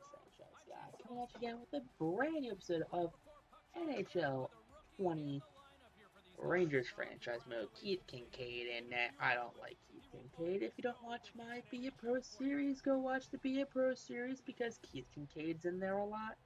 franchise guy, coming at you again with a brand new episode of NHL 20 Rangers franchise mode. Keith Kincaid, and I don't like Keith Kincaid. If you don't watch my Be a Pro series, go watch the Be a Pro series because Keith Kincaid's in there a lot.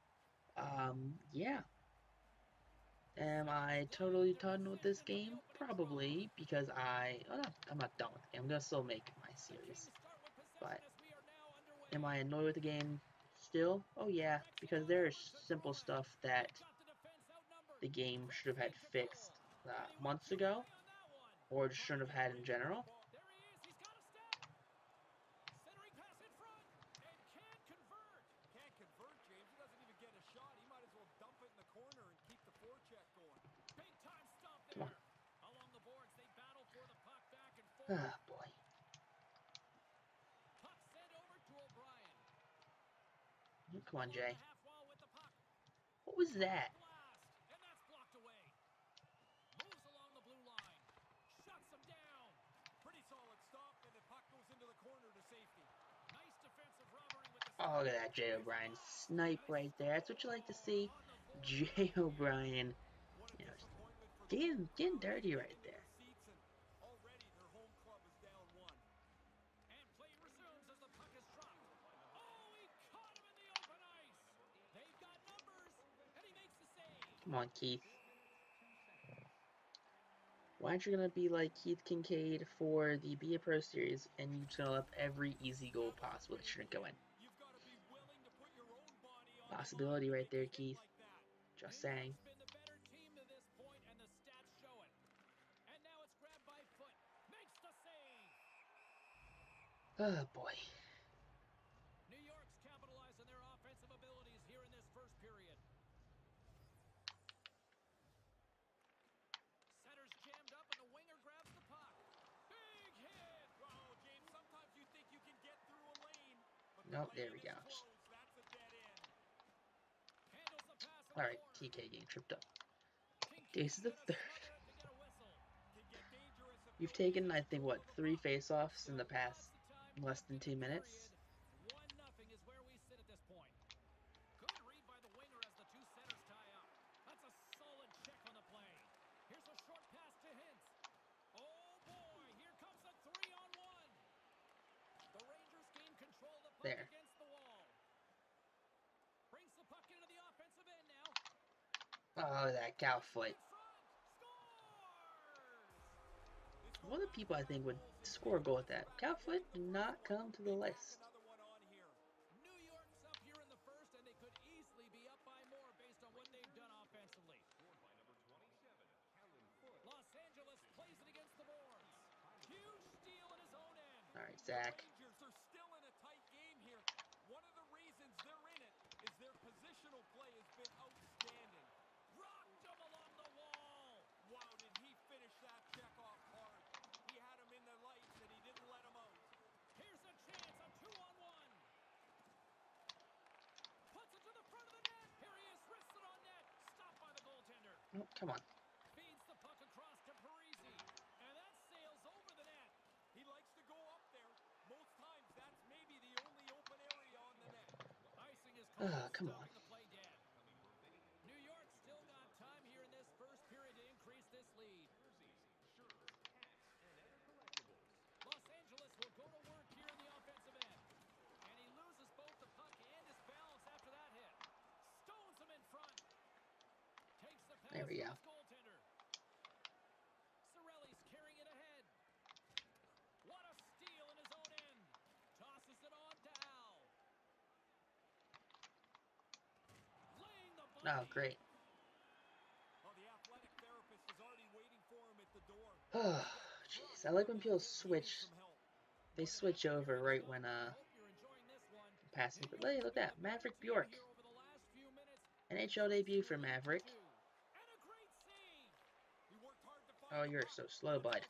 Yeah. Am I totally done with this game? Probably, because I'm not done with the game. I'm gonna still make my series. But am I annoyed with the game still? Oh yeah, because there's simple stuff that the game should have had fixed months ago, or just shouldn't have had in general. Come on. Ah, boy. Come on, Jay. What was that? Moves along the blue line. Shuts him down. Pretty solid stop, and the puck goes into the corner to safety. Nice defensive robbery with the Oh, look at that, Jay O'Brien. Snipe right there. That's what you like to see. Jay O'Brien, you know, getting dirty right there. Already their home club is down one. And play resumes as the puck is dropped. Oh, he caught him in the open ice. They've got numbers, and he makes the save. Come on, Keith. Why aren't you gonna be like Keith Kincaid for the Be a Pro series and you fill up every easy goal possible that shouldn't go in? Possibility right there, Keith. Just saying. Been the better team to this point, and the stats show it. And now it's grabbed by foot. Makes the save. Oh boy. New York's capitalized on their offensive abilities here in this first period. Center's jammed up, and the winger grabs the puck. Big hit! Oh, James, sometimes you think you can get through a lane. But Nope, there we go. That's a dead end. Handles the pass in the Alright, corner. TK getting tripped up. This Kincaid's is the gonna third. smother it to get a whistle. Can get dangerous if You've they're taken, easy I think, control what, of the 3 puck. face-offs in the Still lots past of time less left than in 2 this minutes? period. 1-0 is where we sit at this point. Good read by the winger as the two centers tie up. That's a solid check on the play. Here's a short pass to Hintz. Oh boy, here comes a 3-on-1. The Rangers gain control of the puck There. against the wall. Brings the puck into the offensive end now. Oh, that cow foot. In front. Scores! One of the people I think would score a goal with that. Cowfoot did not come to the list. New York's up here in the first, and they could easily be up by more based on what they've done offensively. Los Angeles plays it against the boards. Huge steal in his own end. All right, Zach. The Rangers are still in a tight game here. One of the reasons they're in it is their positional play has been outstanding. Rocked him along the wall. Wow, did he finish that check off hard. He had him in the lights, and he didn't let him out. Here's a chance, a 2-on-1. Puts it to the front of the net. Here he is, wristed on net. Stopped by the goaltender. Oh, come on. Feeds the puck across to Parisi. And that sails over the net. He likes to go up there. Most times, that's maybe the only open area on the net. Icing is called, Come on. stopping the play dead. New York still got time here in this first period to increase this lead. Los Angeles will go to work here in the offensive end. And he loses both the puck and his balance after that hit. Stones him in front. Takes the pass There we go. to his goaltender. Cirelli's carrying it ahead. What a steal in his own end. Tosses it on to Al. Laying the Oh, body. great. Well, the athletic therapist is already waiting for him at the door. Oh, jeez. I like when people switch. They switch over right when passing. But hey, look at that. Mavrik Bourque. NHL debut for Mavrik. Oh, you're so slow, bud.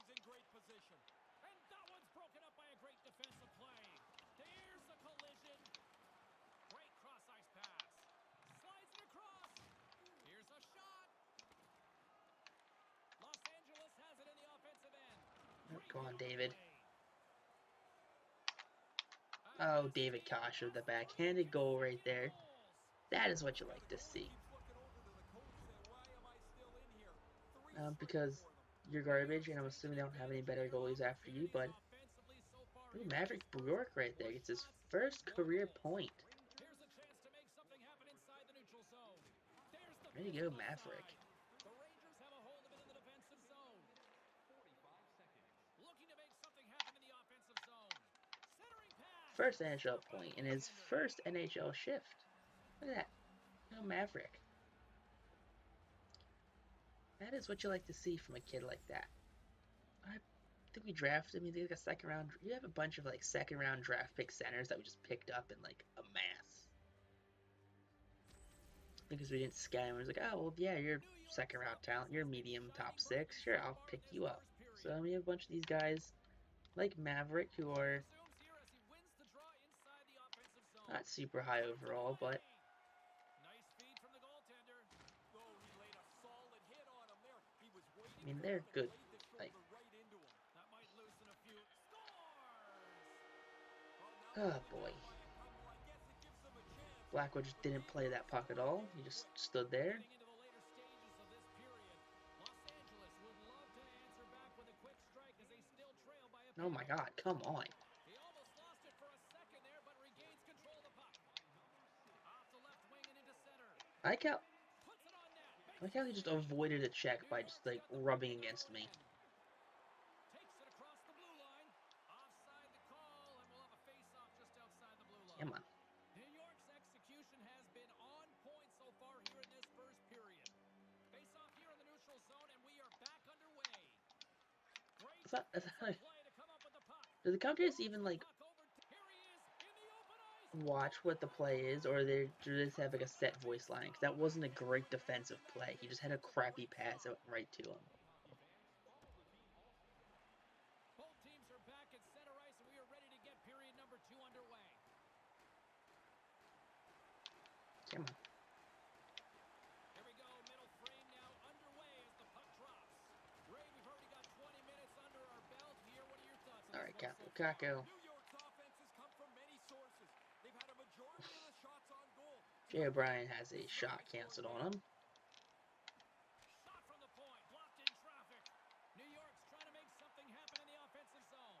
And that one's broken up by a great defensive play. There's the collision. Great cross-ice pass. Slides it across. Here's a shot. Los Angeles has it in the offensive end. Oh, come on, David. Oh, David Kosh with the backhanded goal right there. That is what you like to see. Because you're garbage, and I'm assuming they don't have any better goalies after you, but ooh, Mavrik Bourque right there gets his first career point. There you go, Maverick. The Rangers have a hold of it in the defensive zone. 45 seconds. Looking to make something happen in the offensive zone. Centering pass. First NHL point in his first NHL shift. Look at that. No Maverick. That is what you like to see from a kid like that. I think we drafted, like a second round. You have a bunch of like second round draft pick centers that we just picked up in like a mass. Because we didn't scan him. It was like, oh, well, yeah, you're second round talent. You're medium top 6. Sure, I'll pick you up. So we have a bunch of these guys like Maverick who are not super high overall, but I mean, they're good. Like, oh boy. Blackwood just didn't play that puck at all. He just stood there. Oh my god, come on. He almost lost it for a second there, but regains control of the puck. Off the left wing and into center. I like how he just avoided a check by just like rubbing against me. Takes it across the blue line. Offside the call, and we'll have a face-off just outside the blue line. Come on. New York's execution has been on point so far here in this first period. Face-off here in the neutral zone, and we are back underway. Great play to come up with the puck. Do the commentators even like watch what the play is, or do they just have like a set voice line? Because that wasn't a great defensive play. He just had a crappy pass out right to him. Both teams are back at center ice, and we are ready to get period number 2 underway. Come on. Here we go, middle frame now underway as the puck drops. Ray, we've already got 20 minutes under our belt here. What are your thoughts on All right, this? Kakko. New York's offense has come from many sources. They've had a majority of the shots on goal. Jay O'Brien has a shot canceled on him. Shot from the point, blocked in traffic. New York's trying to make something happen in the offensive zone.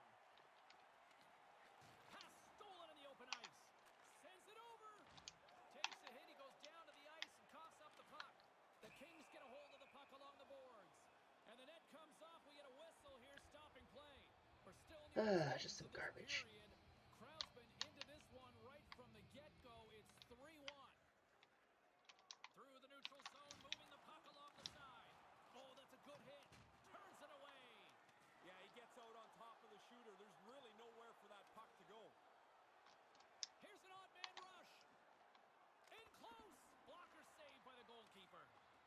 Pass stolen in the open ice. Sends it over. Takes a hit. He goes down to the ice and coughs up the puck. The Kings get a hold of the puck along the boards. And the net comes off. We get a whistle here, stopping play. We're still in the Just some garbage. Crowd's been into this one right from the get-go. It's 3-1. Through the neutral zone, moving the puck along the side. Oh, that's a good hit. Turns it away. Yeah, he gets out on top of the shooter. There's really nowhere for that puck to go. Here's an odd man rush. In close. Blocker saved by the goalkeeper.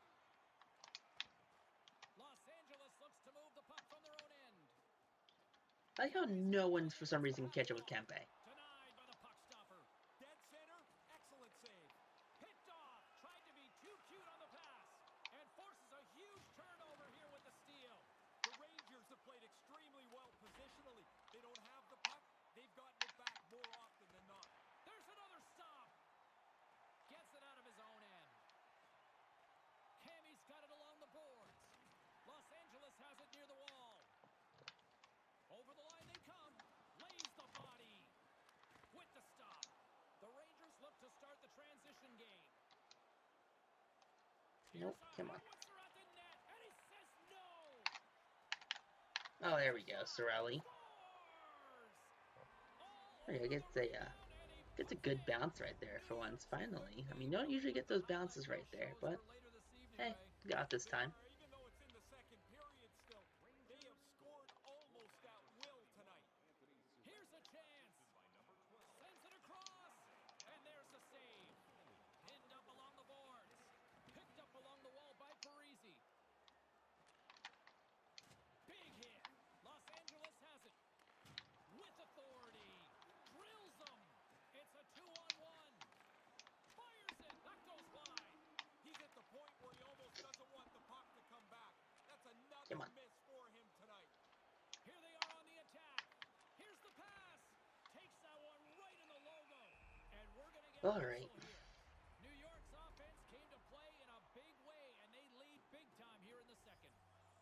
Los Angeles looks to move the puck from their own end. I like how no one, for some reason, can catch up with Kempe. Denied by the puck stopper. Dead center. Excellent save. Picked off. Tried to be too cute on the pass. And forces a huge turnover here with the steal. The Rangers have played extremely well positionally. They don't have the puck. They've gotten it back more often than not. There's another stop. Gets it out of his own end. Cammy's got it along the boards. Los Angeles has it near the wall. Over the line they come. Lays the body. With the stop. The Rangers look to start the transition game. Nope, come on. Oh, there we go, Sorelli. Okay, gets a good bounce right there for once, finally. I mean, you don't usually get those bounces right there, but hey, got this time. Here's a chance. Sends it across. And there's the save. Pinned up along the boards. Picked up along the wall by Parisi. Big hit. Los Angeles has it. With authority. Drills them. It's a 2-on-1. Fires it. That goes wide. He's at the point where he almost doesn't want the puck to All right. New York's offense came to play in a big way, and they lead big time here in the second.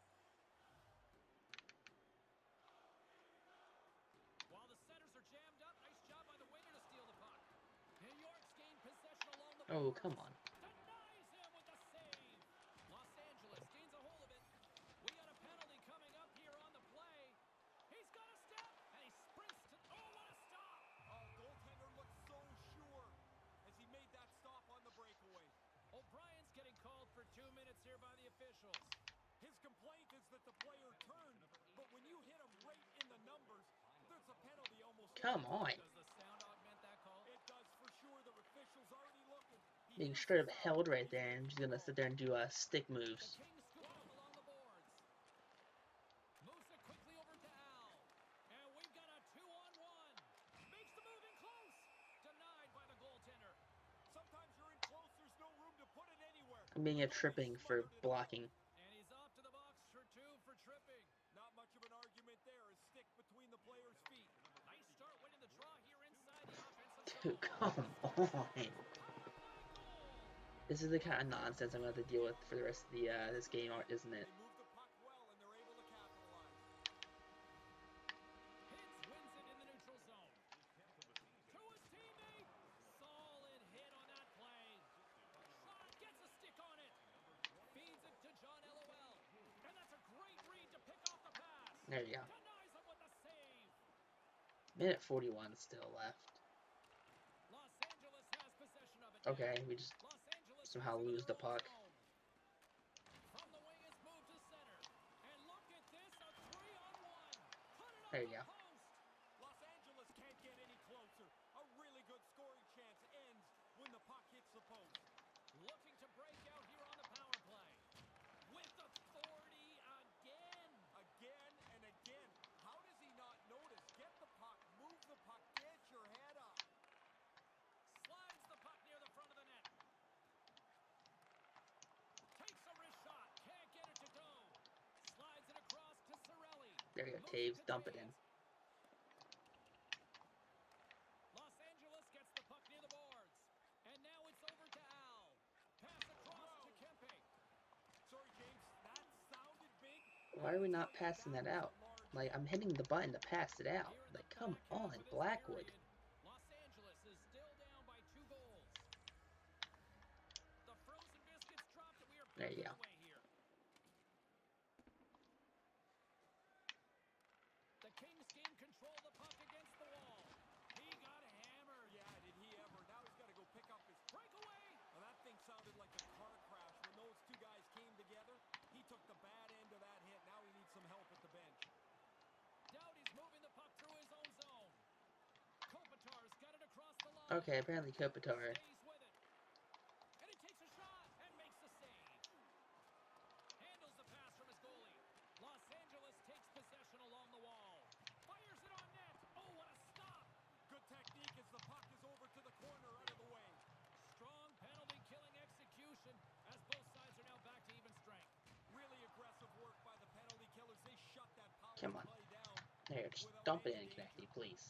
While the centers are jammed up, nice job by the winger to steal the puck. New York's gained possession along the Oh, boards. come on. Denies him with the save. Los Angeles gains a hold of it. We got a penalty coming up here on the play. He's got a step, and he sprints to... Oh, what a stop! Oh, goaltender looked so sure as he made that stop on the breakaway. O'Brien's getting called for 2 minutes here by the officials. His complaint is that the player turned, but when you hit him right in the numbers, there's a penalty almost. Come on. Does the sound augment that call? It does for sure. The official's already looking. Being straight up held right there, and just gonna sit there and do stick The moves. Kings scoop it up along the boards. Moves it quickly over to Al. And we've got a 2-on-1. Makes the move in close. Denied by the goaltender. Sometimes you're in close, there's no room to put it anywhere. I'm being a tripping for blocking. And he's off to the box for 2 for tripping. Not much of an argument there. A stick between the player's feet. Nice start winning the draw here inside the offensive Dude, zone. come on. This is the kind of nonsense I'm going to have to deal with for the rest of the this game, isn't it? They move the puck well, and they're able to capitalize. Hits wins it in the neutral zone. To his teammate. Solid hit on that play. Shot, gets a stick on it. Feeds it to John LOL. And that's a great read to pick off the pass. There you go. Denies him with the save. Minute 41 still left. Los Angeles has possession of it. Okay, we just Los Angeles somehow has it in lose the their own puck. zone. From the wing is moved to center. And look at this, a 3-on-1. Put it There on you the go. post. Los Angeles can't get any closer. A really good scoring chance ends when the puck hits the post. Looking to break out here on the power play. With authority again. Again and again. How does he not notice? Get the puck, move the puck, get your head up. Slides the puck near the front of the net. Takes a wrist shot. Can't get it to go. Slides it across to Cirelli. There you go, Moves Taves. to Dump it in. Los Angeles gets the puck near the boards. And now it's over to Al. Pass across to Kempe. Sorry, James, that sounded big. Why are we not passing that out? Like, I'm hitting the button to pass it out. Here in Like, the come back half on, of this Blackwood. period, Los Angeles is still down by 2 goals. The frozen biscuits dropped, and we are There you back go. away here. The Kings gain control of the puck against the wall. He got hammered. Yeah, did he ever? Now he's got to go pick up his Breakaway. Well, that thing sounded like a car crash. When those two guys came together, he took the bad end of that hit. Now he needs some help at the bench. Doughty's moving the puck through his own zone. Kopitar's got it across the line. Okay, apparently Kopitar. Stays with it. And he takes a shot and makes the save. Handles the pass from his goalie. Los Angeles takes possession along the wall. Fires it on net. Oh, what a stop. Good technique as the puck is over to the corner out of the way. Strong penalty-killing execution as both sides are now back to even strength. Really aggressive work by the penalty killers. They shut that power Come on. play down. There, just without dump it any in, danger. Connecty, please.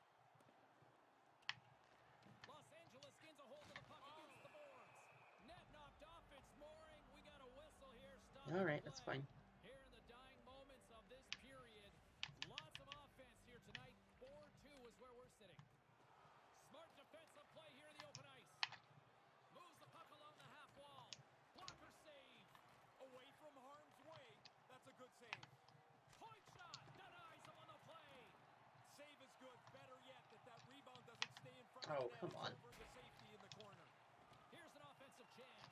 Los Angeles gains a hold of the puck against the boards. Net knocked off its mooring. We got a whistle here. Stop All right, the that's play. fine. Here in the dying moments of this period, lots of offense here tonight. 4-2 is where we're sitting. Smart defensive play here in the open ice. Moves the puck along the half wall. Blocker save. Away from harm's way. That's a good save. Point shot. Denies him on the play. Save is good. Better yet, that rebound doesn't stay in front Oh, of the net. come on. It's over the safety in the corner. Here's an offensive chance.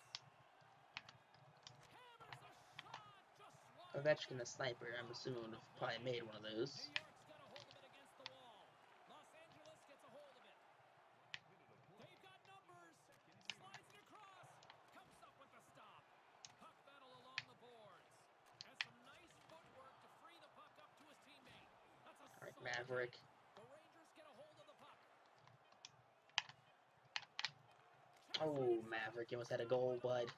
Hammers a shot. Just wide. Ovechkin, the sniper, I'm assuming would have probably made one of those. New York's got a hold of it against the wall. Los Angeles gets a hold of it. They've got numbers. Slides it across. Comes up with the stop. Puck battle along the boards. Has some nice footwork to free the puck up to his teammate. That's a All right, solid Mavrik. hit. The Rangers get a hold of the puck. Oh, Mavrik almost had a goal, bud.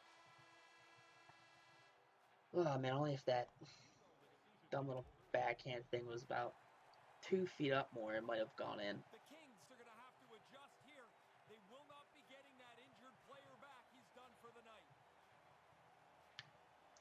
Oh, man, only if that dumb little backhand thing was about 2 feet up more, it might have gone in. The Kings are going to have to adjust here. They will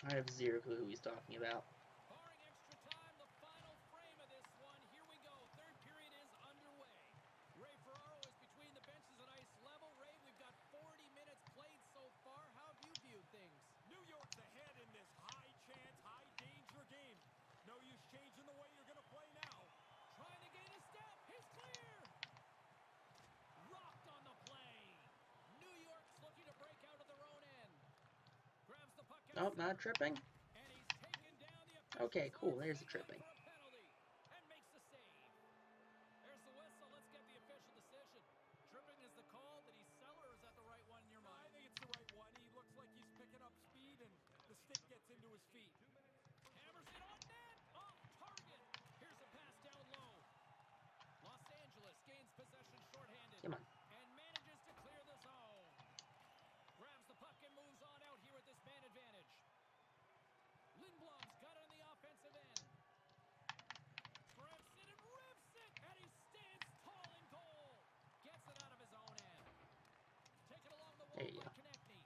I have zero clue who he's talking about. Barring extra time, the final frame of this one. Here we go. Third period is underway. Ray Ferraro is between the benches at ice level. Ray, we've got 40 minutes played so far. How have you viewed things? New York's ahead in this high-chance, high-danger game. No use changing the way you're going to play now. Trying to gain a step. He's clear. Rocked on the play. New York's looking to break out of their own end. Grabs the puck Oh, outside. not tripping? And he's taken down the official's Okay, cool. arm, There's the signaling tripping. for a penalty, and makes the save. There's the whistle. Let's get the official decision. Tripping is the call. Did he sell, or is that the right one in your I mind? think it's the right one. He looks like he's picking up speed, and the stick gets into his feet. Hammers it on net. Off target. Here's a pass down low. Los Angeles gains possession shorthanded. Come on. And manages to clear the zone. Grabs the puck and moves on out here at this man advantage. Lindblom's got it on the offensive end. Grips it and rips it. And he stands tall in goal. Gets it out of his own end. Taken along the wall There you by go. Konechny.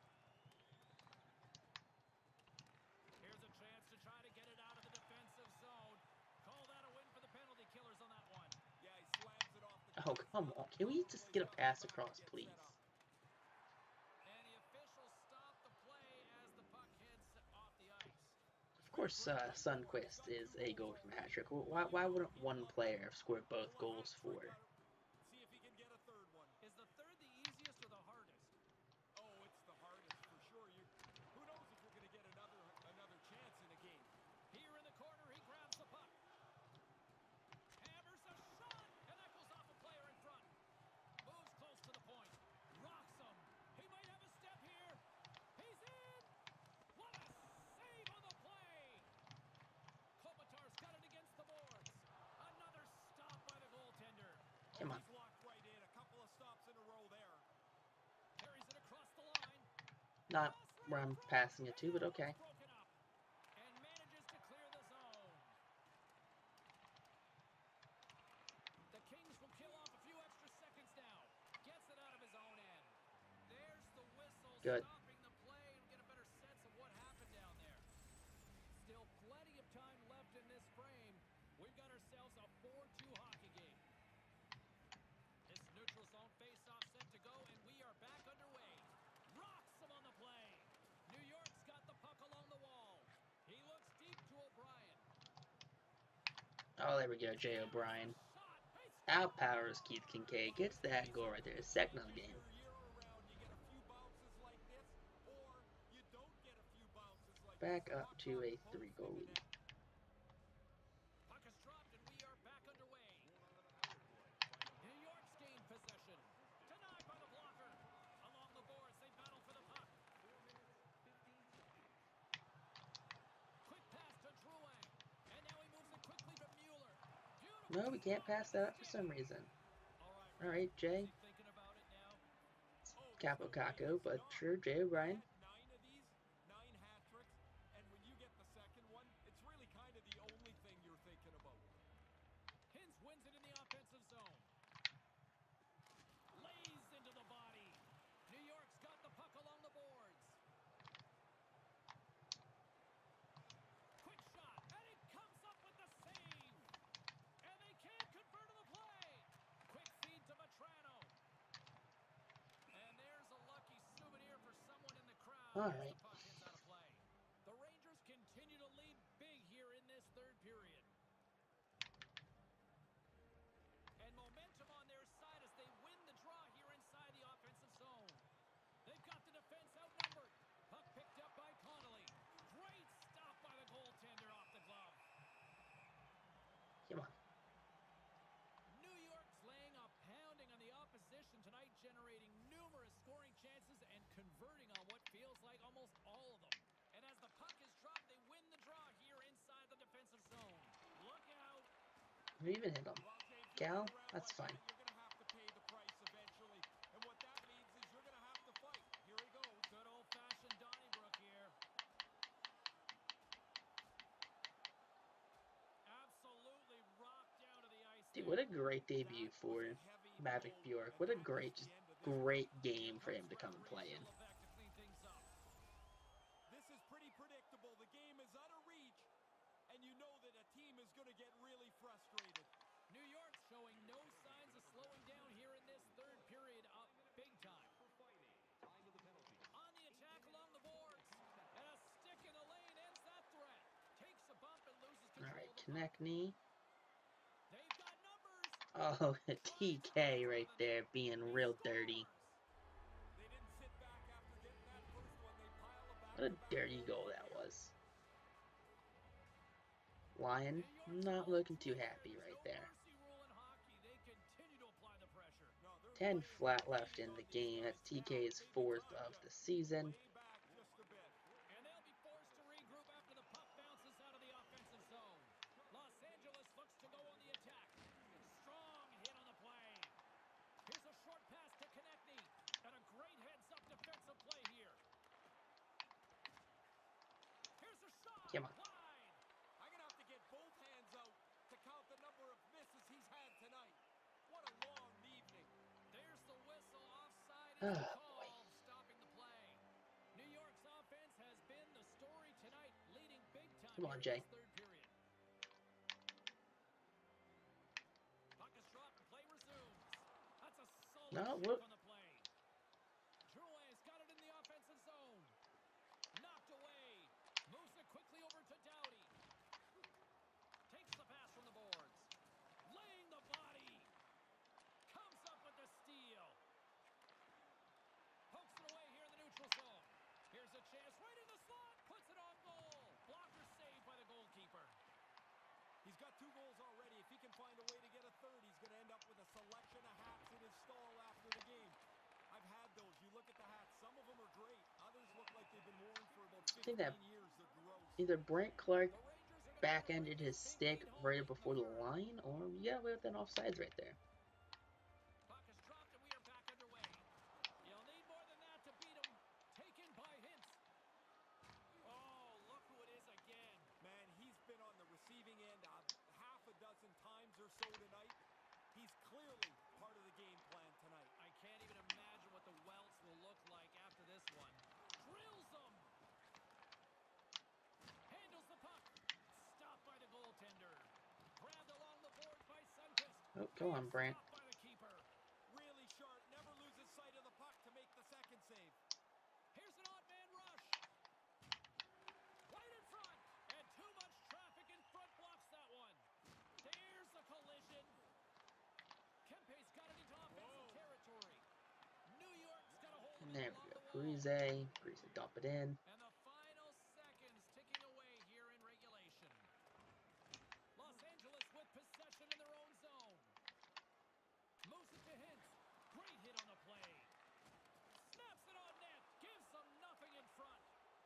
Here's a chance to try to get it out of the defensive zone. Call that a win for the penalty killers on that one. Yeah, he slams it off the Oh, come on. Can we just get a pass across, please? And the officials stop the play as the puck hits off the ice. Of course, Sundqvist is a goal from a hat trick. Why wouldn't one player have scored both goals for? See if he can get a third one. Is the third the easiest or the hardest? Oh, it's the hardest for sure. Who knows if you're going to get another chance in a game. Here in the corner, he grabs the puck. Hammers a shot, and that goes off a player in front. Moves close to the point. Rocks him. He might have a step here. He's in. What a save on the play. Kopitar's got it against the boards. Another stop by the goaltender. Come on. He's locked right in. A couple of stops in a row there. Carries it across the line. Not where I'm passing it to, but okay. Broken up. And manages to clear the zone. The Kings will kill off a few extra seconds now. Gets it out of his own end. There's the whistle Good. stopping the play and get a better sense of what happened down there. Still plenty of time left in this frame. We've got ourselves a 4-2 hockey game. This neutral zone face-off set to go, and we are back underway. Rocks him on the play. New York's got the puck along the wall. He looks deep to O'Brien. Oh, there we go, Jay O'Brien. Shot. He Outpowers Keith Kincaid. Gets that goal right there. Second of the game. Year around, you get a few bounces like this, or you don't get a few bounces like Back this. up to a 3-goal lead. Puck is dropped, and we are back underway. New York's gained possession. Denied by the blocker. Along the boards, they battle for the puck. Quick pass to Drouin. And now he moves it quickly to Mueller. Beautiful. No, we can't pass that up for some reason. All right, Jay. Is he thinking about it now? Capo Kakko, but sure, Jay O'Brien. 9 of these, 9 hat tricks, and when you get the second one, it's really kind of the only thing you're thinking about. Hintz wins it in the offensive zone. Lays into the body. New York's got the puck along the boards. Quick shot, and it comes up with the save. And they can't convert on the play. Quick feed to Vetrano. And there's a lucky souvenir for someone in the crowd. All as right. The puck hits out of play. The Rangers continue to lead big here in this third period. And momentum on their side as they win the draw here inside the offensive zone. They've got the defense outnumbered. Puck picked up by Connolly. Great stop by the goaltender off the glove. Come on. New York's laying a pounding on the opposition tonight, generating numerous scoring chances and converting on what feels like almost all of them. And as the puck is dropped, they win the draw here inside the defensive zone. Look out. Who even hit him? Well, James, you Gal? run around That's like fine. that, you're going to have to pay the price eventually. And what that means is you're going to have to fight. Here he goes. Good old-fashioned Donnybrook here. Absolutely rocked down to the ice. Dude, what a great debut for Mavrik Bourque. What a great game for him to come and play in. This is pretty predictable. Konechny. They've got numbers. Oh, TK right there being real dirty. They didn't sit back after getting that first one. They pile a What a back-to-back dirty goal goal over that here. was. Lion, New York's not home looking too clear. happy There's right no there. mercy rule in hockey. They continue to apply the pressure. No, they're 10 laying flat their left T's in on the these game. guys. That's Now, TK's maybe 4th time of to the season. lay back just a bit. And they'll be forced to regroup after the puck bounces out of the offensive zone. Los Angeles looks to go on the attack. Strong hit on the play. Here's a short pass to Konechny. And a great heads-up defensive play here. Here's a shot. Come on. Wide. I'm going to have to get both hands out to count the number of misses he's had tonight. What a long evening. There's the whistle. Offside is Oh, the boy. call, stopping the play. New York's offense has been the story tonight, leading big time Come on, here Jay. in this third period. Puck is dropped and play resumes. That's a solid No, check what? on the play. Drouin's got it in the offensive zone. Knocked away. Moves it quickly over to Doughty. Takes the pass from the boards. Laying the body. Comes up with the steal. Pokes it away here in the neutral zone. Here's a chance right in the slot. Puts it on goal. Blocker saved by the goalkeeper. He's got 2 goals already. If he can find a way to get a third, he's going to end up with a selection of hats in his stall after the game. I've had those. You look at the hats. Some of them are great. Others look like they've been worn for about 15 think that years. They're gross. either Brent Clark The Rangers are going to back-ended his stick right before the line, or we got away with an offsides right there. Puck is dropped and we are back underway. You'll need more than that to beat him. Taken by Hintz. Oh, look who it is again. Man, he's been on the receiving end half a dozen times or so tonight. He's clearly part of the game plan tonight. I can't even imagine what the welts will look like after this one. Drills them. Handles the puck. Stopped by the goaltender. Grabbed along the boards by Sundqvist. Oh, come on, Brent. Stopped by the keeper. Really sharp, never loses sight of the puck to make the second save. Here's an odd man rush. Right in front. And too much traffic in front blocks that one. There's the collision. Kempe's got it into offensive territory. New York's got a hold of And it there we along go. the wall. Parise dump it in. And the final seconds ticking away here in regulation. Los Angeles with possession in their own zone. Moves it to Hintz. Great hit on the play. Snaps it on net. Gives them nothing in front.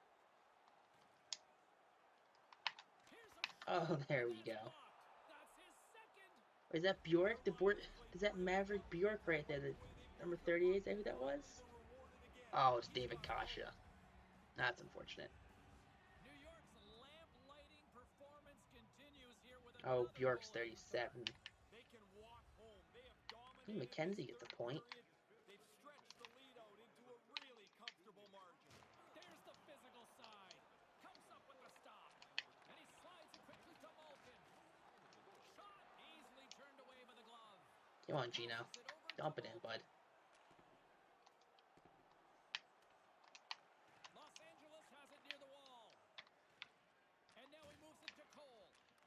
Here's a shot. Oh, there we That's go. blocked. That's his second. Or is that Bjork? Is that Mavrik Bourque right there? The number 38? Is that who that was? Oh, it's David Kasha. That's unfortunate. New York's lamp lighting performance continues here with Oh, another Bjork's goal in the third. 37. They can walk home. They have I think dominated McKenzie this gets a third point. period. They've stretched the lead out into a really comfortable margin. There's the physical side. Comes up with the stop. And he slides it quickly to Malkin. Shot easily turned away by the glove. Come on, Gino. Passes it over to Dump it in, Malkin. bud. Los Angeles has it near the wall. And now he moves it to Cole.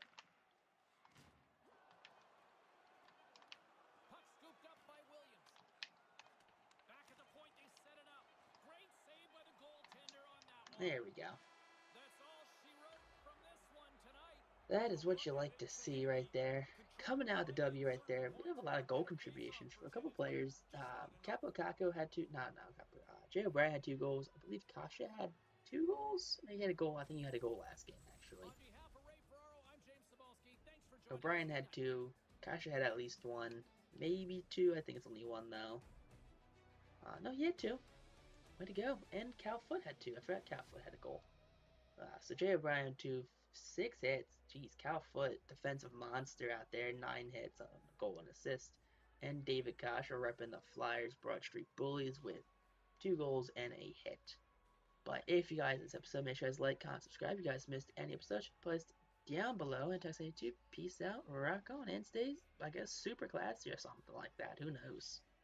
Puck scooped up by Williams. Back at the point, they set it up. Great save by the goaltender on that one. There we go. That's all she wrote from this one tonight. That is what you like to see right there. Coming out of the W right there. We have a lot of goal contributions from a couple players. Kakko had 2. Jay O'Brien had 2 goals. I believe Kasha had 2 goals. He had a goal. I think he had a goal last game, actually. On behalf of Ray Ferraro, I'm James Cebulski. Thanks for joining O'Brien us had tonight. 2. Kasha had at least 1. Maybe 2. I think it's only 1, though. No, he had 2. Way to go. And Cal Foot had 2. I forgot Cal Foot had a goal. So Jay O'Brien 2, 6 hits. Jeez, Cal Foot, defensive monster out there. 9 hits, a goal and assist. And David Kasha repping the Flyers Broad Street Bullies with 2 goals and a hit. But if you guys, this episode, make sure you guys like, comment, subscribe. If you guys missed any episode, post down below. And text YouTube, peace out, rock on, and stays, I guess, super classy or something like that. Who knows?